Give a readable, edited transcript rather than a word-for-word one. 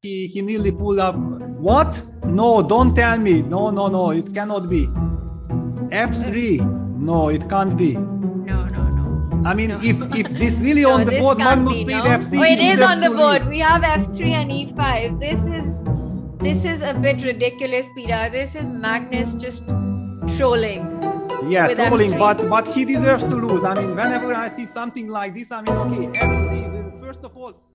he nearly pulled up. What? No, don't tell me. No, it cannot be. F3. No, it can't be. No. I mean, if this really on the board, Magnus played F3. Oh, it is on the board. We have F3 and E5. This is a bit ridiculous, Peter. This is Magnus just trolling. Yeah, trolling, but he deserves to lose. I mean, whenever I see something like this, I mean, okay, F3, first of all,